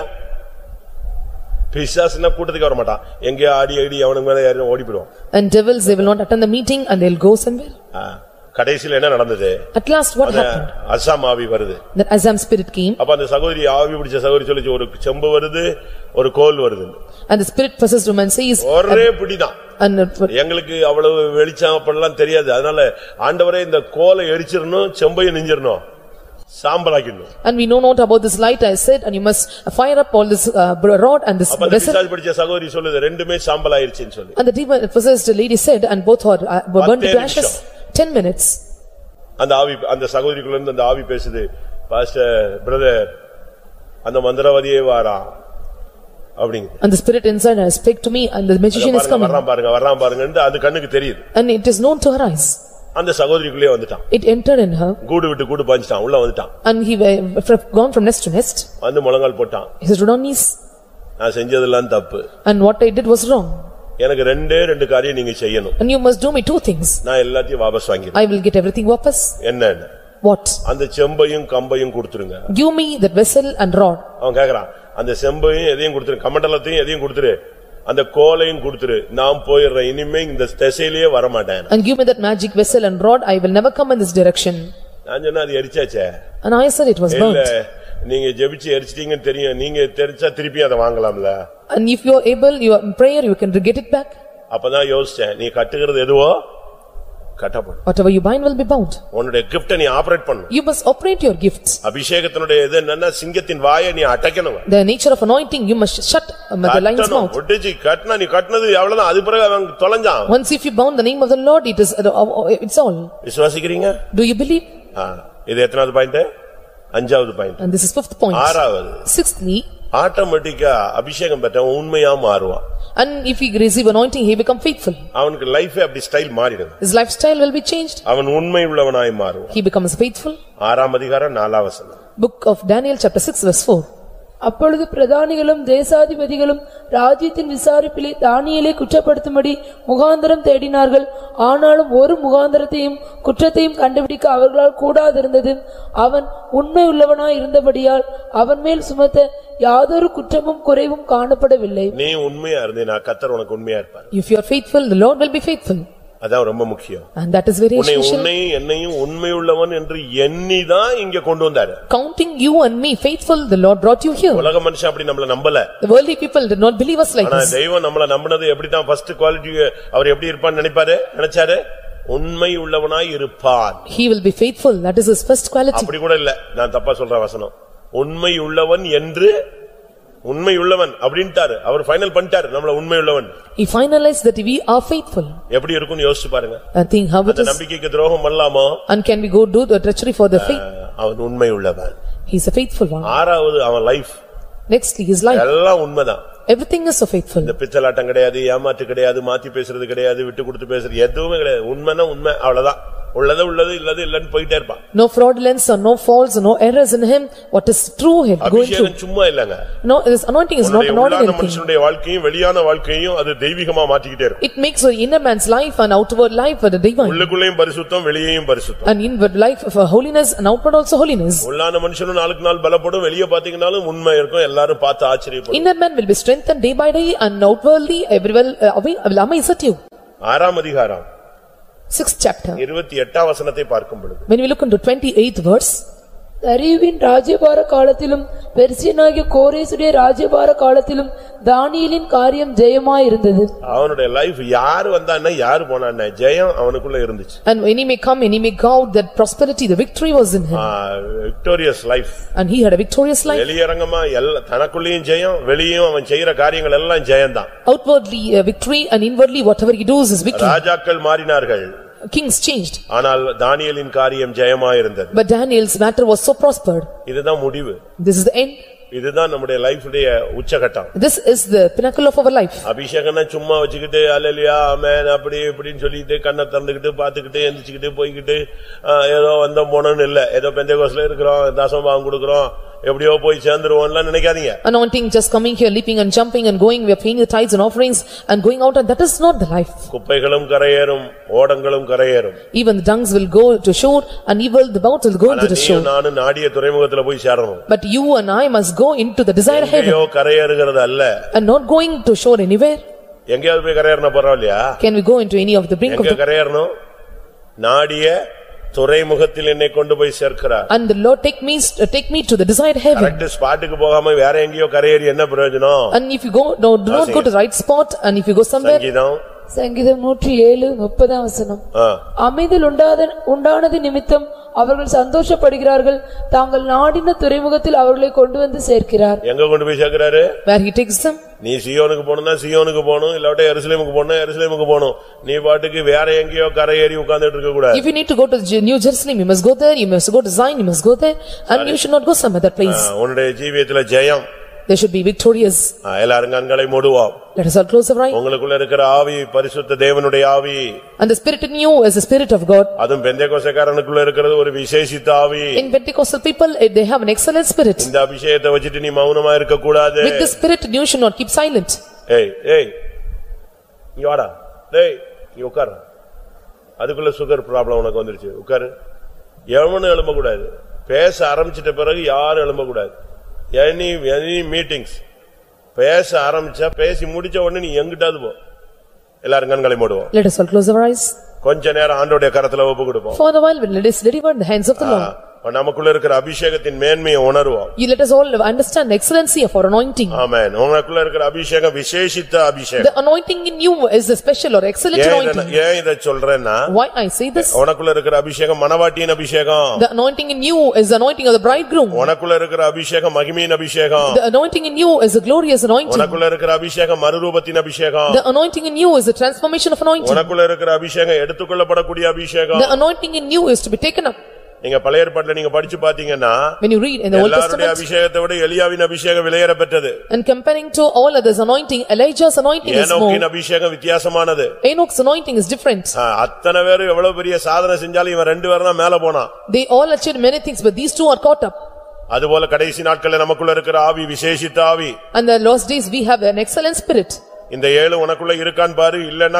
பிசாசுனா கூட்டத்துக்கு வர மாட்டான். எங்க ஆடி ஆடி அவனுக்கு மேல யாரும் ஓடி போய்டுவான். And devils they will not attend the meeting and they'll go somewhere. கடைசில என்ன நடந்தது? At last what happened? Assam ஆவி வருது. That Assam spirit came. அப்ப அந்த சகோதரி ஆவி பிடிச்ச சகோதரி சொல்லுச்சு ஒரு செம்பு வருது ஒரு கோல் வருது. And the spirit possessed woman says ஒரே பிடிதான். எங்களுக்கு அவ்வளவு வெளிச்சம் அப்பெல்லாம் தெரியாது. அதனால ஆண்டவரே இந்த கோலை எரிச்சிரணும் செம்பையை நெஞ்சிரணும் சாம்பலாக்கிடணும். And we know not about this light I said and you must fire up all this uh, rod and this vessel. அப்ப பிசாசு பிடிச்ச சகோதரி சொல்லுது ரெண்டுமே சாம்பலாயிருச்சுன்னு சொல்லி. And the demon possessed lady said and both are uh, were burned to ashes. ten minutes. அந்த ஆவி அந்த சகோதரிக்குள்ள இருந்து அந்த ஆவி பேசுது, பாஸ்டர் பிரதர் அந்த மந்திரவாதியே வாரான் அப்படிங்க. And the spirit inside has speak to me and the magician is coming. வர்றான் பாருங்க வர்றான் பாருங்கன்னு அது கண்ணுக்கு தெரியுது. And it is known to her eyes. அந்த சகோதரிக்குள்ளே வந்துட்டான். It entered in her. கூடு விட்டு கூடு பாஞ்சிட்டான், உள்ள வந்துட்டான். And he uh, gone from nest to nest. வந்து முழங்கால் போட்டான். He stood on knees. நான் செஞ்சதெல்லாம் தப்பு. And what I did was wrong. எனக்கு ரெண்டே ரெண்டு காரியம் நீங்க செய்யணும். And you must do me two things. நான் எல்லாத்தையும் வாபஸ் வாங்கிடுறேன். I will get everything வாபஸ். என்ன? What? அந்த செம்பையும் கம்பையும் கொடுத்துருங்க. Give me that vessel and rod. அவன் கேக்குறான், அந்த செம்பையும் எதையும் கொடுத்துரு, கமண்டலத்தையும் எதையும் கொடுத்துரு, அந்த கோலையும் கொடுத்துரு, நான் போயிடுறேன், இனிமே இந்த திசையிலேயே வர மாட்டேன். And give me that magic vessel and rod, I will never come in this direction. நான் சொன்னா அது எரிச்சாச்சே. And I said it was burnt. இல்ல நீங்க ஜெபிச்சு எரிச்சிட்டீங்கன்னு தெரியும், நீங்க தெரிச்சா திருப்பி அதை வாங்கலாம்ல. And if you are able, you are in prayer, you can get it back. அப்பதான் யோசிச்சேன், நீ கட்டுகிறது எதுவோ கட்டப்படும். Whatever you bind will be bound. உன்னுடைய கிஃப்ட் நீ ஆபரேட் பண்ணு. You must operate your gifts. அபிஷேகத்தினுடைய இது என்னன்னா சிங்கத்தின் வாயை நீ அடக்கணும். The nature of anointing, you must shut um, the lion's mouth. ஒட்டிச்சி கட்டனா நீ கட்டனது அவ்வளவுதான், அது பிறகு அவன் தொலைஞ்சான். Once if you bound the name of the Lord, it is uh, uh, it's all. விசுவாசிக்கிறீங்க? Do you believe? ஆ, இது எத்தனாவது பாயிண்ட்? அஞ்சாவது point. And this is fifth point. ஆறாவது. Sixthly, ஆட்டோமேட்டிக்கா அபிஷேகம் பெற்றவன் உண்மையா மாறுவான். And if he receive anointing, he become faithful. அவனுக்கு லைஃப் அப்படி ஸ்டைல் மாறிடும். His lifestyle will be changed. அவன் உண்மை உள்ளவனாய் மாறுவான். He becomes faithful. ஆறாம் அதிகாரம் நாலாம் வசனம். Book of Daniel chapter six verse four. அப்பொழுது பிரதானிகளும் தேசாதிபதிகளும் ராஜ்யத்தின் விசாரிப்பிலே தானியேலை குற்றப்படுத்தும்படி முகாந்தரம் தேடினார்கள். ஆனாலும் ஒரு முகாந்தரத்தையும் குற்றத்தையும் கண்டுபிடிக்க அவர்களால் கூடாதிருந்தது. அவன் உண்மை உள்ளவனாய் இருந்தபடியால் அவன் மேல் சுமத்த யாதொரு குற்றமும் குறைவும் காணப்படவில்லை. நீ உண்மையா இருந்தீனா கர்த்தர் உனக்கு உண்மையா இருப்பார். If you are faithful, the Lord will be faithful. அதான் ரொம்ப முக்கியம். And that is very essential. உன்னை என்னையும் உண்மை உள்ளவன் என்று எண்ணிதான் இங்க கொண்டு வந்தார். Counting you and me faithful, the Lord brought you here. உலக மனுஷன் அப்படி நம்மள நம்பல. The worldly people did not believe us like this. ஆனா தெய்வம் நம்மள நம்பினது எப்படி தான் ஃபர்ஸ்ட் குவாலிட்டி அவர் எப்படி இருப்பான்னு நினைப்பாரு நினைச்சாரு, உண்மை உள்ளவனாய் இருப்பான். He will be faithful, that is his first quality. அப்படி கூட இல்ல, நான் தப்பா சொல்றேன் வசனம். உண்மை உள்ளவன் என்று உண்மை உள்ளவன் அப்படின்ட்டாரு, அவர் ஃபைனல் பண்ணிட்டாரு நம்மள உண்மை உள்ளவன். He finalized that we are faithful. எப்படி இருக்கும்னு யோசிச்சு பாருங்க. I think how it is. நம்பிக்கைக்கு துரோகம் பண்ணலாமா? And can we go do the treachery for the faith? அவன் உண்மை உள்ளவன். He is a faithful one. ஆறாவது அவன் லைஃப். Nextly his life. எல்லாம் உண்மைதான். Everything is so faithful. இந்த பித்தலாட்டம் கிடையாது, ஏமாத்து கிடையாது, மாத்தி பேசுறது கிடையாது, விட்டு கொடுத்து பேசுறது எதுவுமே கிடையாது. உண்மைனா உண்மை, அவ்வளவுதான். உள்ளது உள்ளது இல்லது இல்லன்னு போயிட்டே இருப்பான். No fraudulence or no faults or no errors in him. What is true he going through. அபிஷேகம் சும்மா இல்லங்க. No, this anointing is not an ordinary thing. மனுஷனுடைய வாழ்க்கையும் வெளியான வாழ்க்கையும் அது தெய்வீகமா மாத்திக்கிட்டே இருக்கும். It makes your inner man's life and outward life a divine. உள்ளுக்குள்ளேயும் பரிசுத்தம், வெளியேயும் பரிசுத்தம். And inward life of holiness and outward also holiness. உள்ளான மனுஷனும் நாளுக்கு நாள் பலப்படும், வெளியே பாத்தீங்கன்னாலும் உண்மை இருக்கும், எல்லாரும் பார்த்து ஆச்சரியப்படுவாங்க. Inner man will be strengthened day by day and outwardly everyone uh, will amaze at you. ஆறாம் அதிகாரம் Sixth chapter. இருபத்தி எட்டாம் வசனத்தை பார்க்கும் பொழுது, when we look into twenty-eighth verse, தரியுவின் ராஜ்யபார காலத்திலும் பெர்சியனாகிய கோரேசுடைய ராஜ்யபார காலத்திலும் தானியேலின் காரியம் ஜெயமாயிருந்தது. அவனுடைய லைஃப் யார் வந்தான்னா யார் போனான்னா ஜெயம் அவனுக்குள்ள இருந்துச்சு. And when he may come, any may go out, that prosperity, the victory was in him. victorious life. And he had a victorious life. வெளியரங்கமா தனக்குள்ளேயும் ஜெயம், வெளியும் அவன் செய்யற காரியங்கள் எல்லாம் ஜெயம்தான். Outwardly a victory and inwardly whatever he does is victory. ராஜாக்கள் மாறினார்கள், kings changed, ஆனால் தானியேலின் காரியம் ஜெயமாயிருந்தது. but Daniel's matter was so prospered. இதுதான் முடிவு. This is the end. இதுதான் நம்முடைய லைஃப்டைய உச்சகட்டம். This is the pinnacle of our life. அபிஷேகம்னா சும்மா வச்சுக்கிட்டு அல்லேலூயா ஆமென் அப்படி இப்படின்னு சொல்லிட்டு கண்ணை திறந்துக்கிட்டு பாத்துக்கிட்டு எந்திரிச்சுக்கிட்டு போய்கிட்டு ஏதோ வந்தோம் போனோம்னு இல்ல, ஏதோ பெந்தேகோஸ்ல இருக்கிறோம், தசமபாகம் கொடுக்கிறோம், எப்படியோ போய் சேர்ந்துருவோம்லாம் நினைக்காதீங்க. Anointing just coming here, leaping and jumping and going, we are paying the tithes and offerings and going out, and that is not the life. குப்பைகளும் கரையேறும், ஓடங்களும் கரையேறும். Even the dungs will go to shore and even the boat will go into the shore. நானும் நாடிய துறைமுகத்துல போய் சேரணும். But you and I must go into the desired heaven. எங்கேயோ கரையேறுகிறது அல்ல. And not going to shore anywhere. எங்கேயாவது போய் கரையேறனா பரவாயில்லையா? Can we go into any of the brink of the... எங்க கரையேறணும்? நாடிய துறைமுகத்தில் என்னை கொண்டு போய் சேர்க்கிறார். And the Lord take me take me to the desired heaven. Correct ஸ்பாட்டுக்கு போகாம வேற எங்கேயோ கரையேறி என்ன பிரயோஜனம்? And if you go, no, do not go to the right spot, and if you go somewhere. சங்கீதம் சங்கீதம் நூற்று ஏழு முப்பதாம் வசனம். அமைதல் உண்டாத உண்டானது நிமித்தம் அவர்கள் சந்தோஷப்படுகிறார்கள், தாங்கள் நாடின துறைமுகத்தில் அவர்களை கொண்டு வந்து சேர்க்கிறார். எங்க கொண்டு போய் சேர்க்கிறாரு? Where he takes them. நீ சீயோனுக்கு போணும்னா சீயோனுக்கு போணும், இல்லாட்ட எருசலேமுக்கு போணும் எருசலேமுக்கு போணும். நீ பாட்டுக்கு வேற எங்கேயோ கரையேறி உட்கார்ந்துட்டு இருக்க கூடாது. If you need to go to New Jerusalem, you must go there. You must go to Zion, you must go there, and you should not go some other place. உன்னுடைய ஜீவியத்துல ஜெயம் They should be victorious. எல்லாரும் கண்களை மூடுவோம். Let us all close our eyes. உங்களுக்குள்ள இருக்கிற ஆவி பரிசுத்த தேவனுடைய ஆவி. And the spirit in you is the spirit of God. அதுவும் பெந்தேகோஸ்தேக்காரனுக்குள்ள இருக்கிறது ஒரு விசேஷித்த ஆவி. In Pentecostal people they have an excellent spirit. இந்த அபிஷேகத்தை வச்சிட்டு நீ மௌனமா இருக்க கூடாது. With the spirit you should not keep silent. ஏய் ஏய் நீ வாடா. டேய் நீ உட்கார். அதுக்குள்ள சுகர் ப்ராப்ளம் உனக்கு வந்துருச்சு. உட்காரு. எவனும் எழும்ப கூடாது. பேச ஆரம்பிச்சிட்ட பிறகு யாரும் எழும்ப கூடாது. எனி எனி மீட்டிங்ஸ் பேச ஆரம்பிச்சா பேசி முடிச்ச உடனே நீ எங்கிட்டாவது போ. எல்லாரும் கண்களை மூடுவோம். Let us all close our eyes. கொஞ்ச நேரம் ஆண்டவருடைய கரத்துல ஒப்பு கொடுப்போம். For a while let us deliver in the hands of the Lord. நமக்குள்ள இருக்கிற அபிஷேகத்தின் மேன்மையை உணர்வோம். You let us all understand the excellency of our anointing. ஆமென். உங்களுக்குள்ள இருக்கிற அபிஷேகம் விசேஷித்த அபிஷேகம். The anointing in you is a special or excellent anointing. ஏன் இத சொல்றேன்னா why I say this? உனக்குள்ள இருக்கிற அபிஷேகம் மணவாட்டியின் அபிஷேகம். The anointing in you is the anointing of the bridegroom. உனக்குள்ள இருக்கிற அபிஷேகம் மகிமையின் அபிஷேகம். The anointing in you is a glorious anointing. உனக்குள்ள இருக்கிற அபிஷேகம் மறுரூபத்தின் அபிஷேகம். The anointing in you is a transformation of anointing. உனக்குள்ள இருக்கிற அபிஷேகம் எடுத்துக்கொள்ளப்படக்கூடிய அபிஷேகம். The anointing in you is to be taken up. நீங்க பழைய ஏற்பாட்டில நீங்க படிச்சு பாத்தீங்கன்னா when you read in the Old Testament எல்லாருடைய அபிஷேகத்தை விட எலியாவின் அபிஷேகம் விலையேற பெற்றது. and comparing to all others anointing Elijah's anointing is more. ஏனோக்கின் அபிஷேகம் வித்தியாசமானது. Enoch's anointing is different. அத்தனை பேர் எவ்வளவு பெரிய சாதனை செஞ்சாலும் இவன் ரெண்டு பேரும் தான் மேல போனான். They all achieved many things but these two are caught up. அதுபோல கடைசி நாட்களில் நமக்குள்ள இருக்கிற ஆவி விசேஷித்த ஆவி. and the last days we have an excellent spirit. இந்த ஏழு உனக்குள்ள இருக்கான் பாரு. இல்லன்னா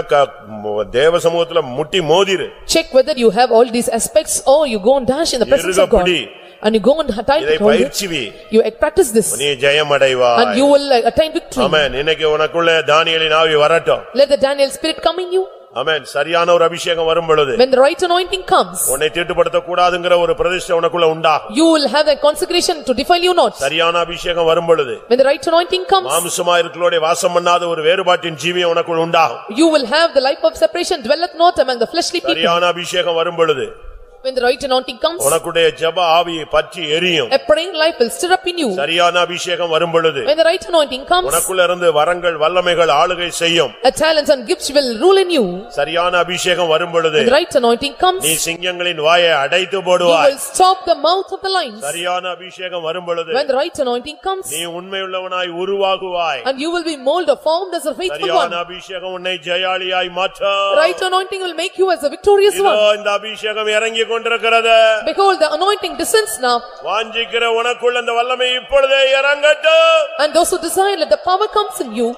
தேவ சமூகத்துல முட்டி மோதிரு. check whether you have all these aspects or you go and dash in the presence of God and you go and attain it. You practice this நீ ஜெயம் அடைவாய் and you will attain victory. ஆமென். இன்னைக்கு உனக்குள்ள தானியேலின் ஆவி வரட்டும். let the Daniel spirit come in you. ஆமென். சரியான ஒரு அபிஷேகம் வரும் பொழுது when the right anointing comes உன்னை தீட்டுப்படுத்த கூடாதுங்கற ஒரு பிரதிஷ்டை உனக்குள்ள உண்டா. you will have a consecration to defile you not. சரியான அபிஷேகம் வரும் பொழுது when the right anointing comes மாம்சமா இருக்கலோட வாசம் பண்ணாத ஒரு வேறுபாட்டின் ஜீவியம் உனக்குள்ள உண்டா. you will have the life of separation dwelleth not among the fleshly people. சரியான அபிஷேகம் வரும் பொழுது when the right anointing comes உனக்குடைய ஜெப ஆவி பற்றி எரியும். a praying life will stir up in you. சரியான அபிஷேகம் வரும் பொழுது when the right anointing comes உனக்குள்ள இருந்து வரங்கள் வல்லமைகள் ஆளுகை செய்யும். a talents and gifts will rule in you. சரியான அபிஷேகம் வரும் பொழுது when the right anointing comes நீ சிங்கங்களின் வாயை அடைத்து போடுவாய். you will stop the mouth of the lions. சரியான அபிஷேகம் வரும் பொழுது when the right anointing comes நீ உண்மையுள்ளவனாய் உருவாகுவாய். and you will be molded or formed as a faithful one. சரியான அபிஷேகம் உன்னை ஜெயாளியாய் மாற்றும். right anointing will make you as a victorious one. இதோ இந்த அபிஷேகம் இறங்கி கொண்டிருக்கிறது. behold the anointing descends now. வாஞ்சிக்கிற உனக்குள்ள அந்த வல்லமை இப்பொழுதே இறங்கட்டும். and those who desire let the power comes in you.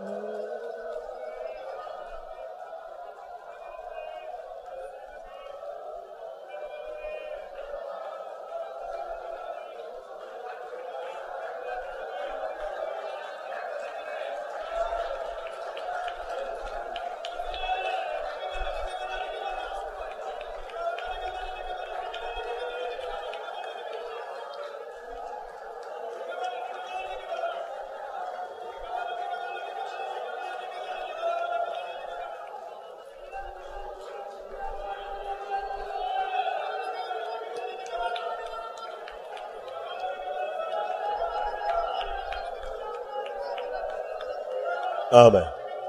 ஆமென்.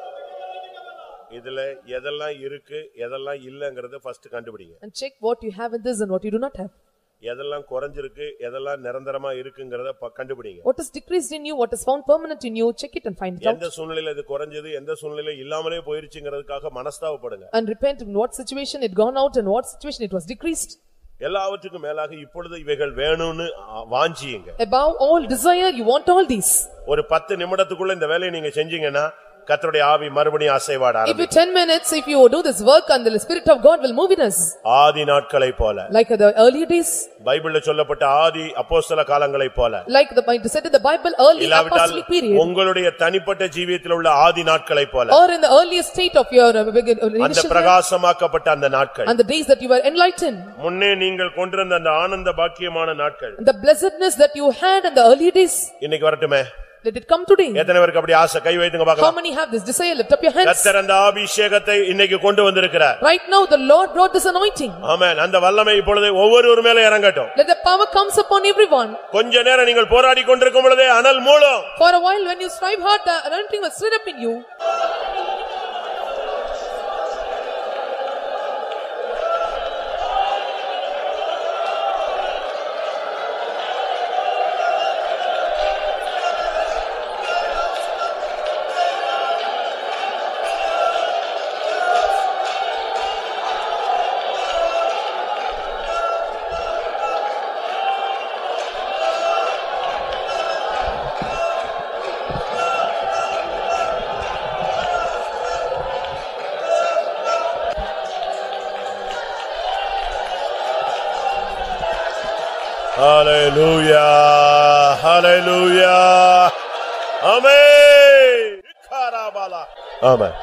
இதுல எதெல்லாம் இருக்கு எதெல்லாம் இல்லங்கறத ஃபர்ஸ்ட் கண்டுபிடிங்க. and check what you have in this and what you do not have. எதெல்லாம் குறஞ்சிருக்கு எதெல்லாம் நிரந்தரமா இருக்குங்கறத கண்டுபிடிங்க. what is decreased in you, what is found permanent in you, check it and find it out. எந்த சூழ்நிலையில இது குறஞ்சது எந்த சூழ்நிலையில இல்லாமலே போயிருச்சுங்கிறதுக்காக மனஸ்தாபப்படுங்க. and repent in what situation it gone out and what situation it was decreased. எல்லாவற்றுக்கும் மேலாக இப்பொழுது இவைகள் வேணும்னு வாஞ்சியுங்க. above all desire you want all these. ஒரு பத்து நிமிடத்துக்குள்ள இந்த வேலையை நீங்க செஞ்சீங்கன்னா கர்த்தருடைய ஆவி மறுபடியும் அசைவாட ஆரம்பிக்கும். if you ten minutes if you do this work and the spirit of God will move in us. ஆதி நாட்களை போல like the early days. பைபிள்ல சொல்லப்பட்ட ஆதி அப்போஸ்தல காலங்களை போல like the Bible said in the Bible early apostolic period. உங்களுடைய தனிப்பட்ட ஜீவியத்தில் உள்ள ஆதி நாட்களை போல or in the earliest state of your uh, அந்த பிரகாசமாக்கப்பட்ட அந்த நாட்கள் and the days that you were enlightened. முன்னே நீங்கள் கொண்டிருந்த அந்த ஆனந்த பாக்கியமான நாட்கள் the blessedness that you had in the early days. இன்னைக்கு வரட்டுமே. let it come today. எத்தனை பேருக்கு அப்படி ஆசை கை வைத்துங்க பார்க்கலாம். how many have this desire? lift up your hands. கர்த்தர் அந்த அபிஷேகத்தை இன்னைக்கு கொண்டு வந்திருக்கிறார். right now the Lord brought this anointing. ஆமென். அந்த வல்லமை இப்பொழுது ஒவ்வொருவர் மேல இறங்கட்டும். let the power comes upon everyone. கொஞ்ச நேரம் நீங்கள் போராடி கொண்டிருக்கும் பொழுதே அனல் மூளும். for a while when you strive hard the anointing will stir up in you. ஹalleluya ஹalleluya ஆமென் இக்காராபாலா ஆமென்.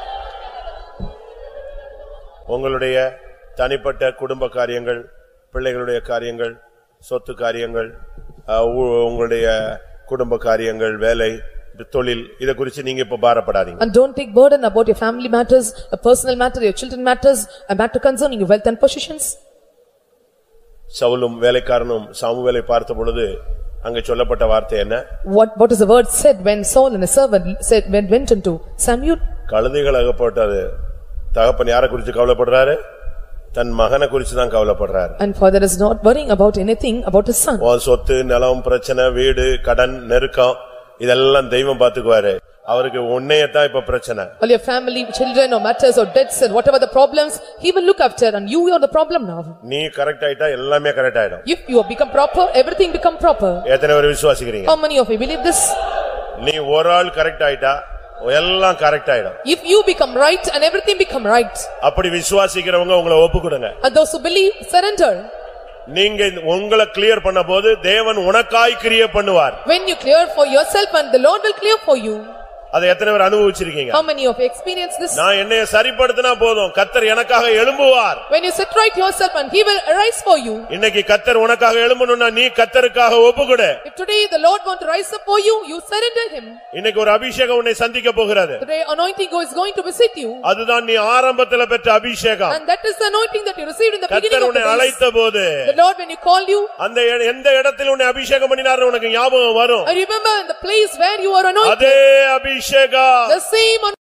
உங்களுடைய தனிப்பட்ட குடும்ப காரியங்கள், பிள்ளைகளுடைய காரியங்கள், சொத்து காரியங்கள், உங்களுடைய குடும்ப காரியங்கள், வேலை, தொழில், இத குறித்து நீங்க இப்ப பாரப்படாதீங்க. And don't take burden about your family matters, a personal matter, your children matters, a matter concerning your wealth and possessions. சவுலும் வேலைக்காரனும் சாமுவேலை பார்த்த பொழுது அங்க சொல்லப்பட்ட வார்த்தை என்ன? What what is the word said when Saul and his servant said when went into Samuel? கழுதைகள் அகப்பட்டது. தகப்பன் யாரை குறித்து கவலைப்படுறாரு? தன் மகனை குறித்து தான் கவலைப்படுறாரு. And father is not worrying about anything about his son. உன் சொத்து, நிலம், பிரச்சனை, வீடு, கடன், நெருக்கம் இதெல்லாம் தெய்வம் பாத்துக்குவாரு. அவருக்கு உன்னையத்தான் இப்ப பிரச்சனை. All your family, children or matters or debts and whatever the problems, he will look after, and you are the problem now. நீ கரெக்ட் ஆயிட்டா எல்லாமே கரெக்ட் ஆயிடும். If you become proper, everything become proper. எத்தனை பேர் விசுவாசிக்கிறீங்க? How many of you believe this? நீ ஒரு ஆள் கரெக்ட் ஆயிட்டா எல்லாம் கரெக்ட் ஆயிடும். If you become right and everything become right. அப்படி விசுவாசிக்கிறவங்க உங்களை ஒப்புக்கொடுங்க. And those who believe, surrender. நீங்க உங்களை கிளியர் பண்ணபோது தேவன் உனக்காய் கிரியை பண்ணுவார். When you clear for yourself and the Lord will clear for you. அதை எத்தனை பேர் அனுபவிச்சிருக்கீங்க? How many of you experience this? நான் என்னைய சரிப்படுத்தினா போதும், கர்த்தர் எனக்காக எழும்புவார். When you set right yourself and he will arise for you. இன்னைக்கு கர்த்தர் உனக்காக எழும்பணும்னா நீ கர்த்தருக்காக ஒப்புக்கொடு. If today the Lord want to rise up for you, you surrender him. இன்னைக்கு ஒரு அபிஷேகம் உன்னை சந்திக்க போகிறது. Today anointing is going to visit you. அதுதான் நீ ஆரம்பத்துல பெற்ற அபிஷேகம். And that is the anointing that you received in the beginning கர்த்தர் of the உன்னை அழைத்த போது, the Lord when he called you, அந்த எந்த இடத்தில் உன்னை அபிஷேகம் பண்ணினார்னு உனக்கு ஞாபகம் வரும். I remember in the place where you are anointed. அதே அபிஷேகம் The same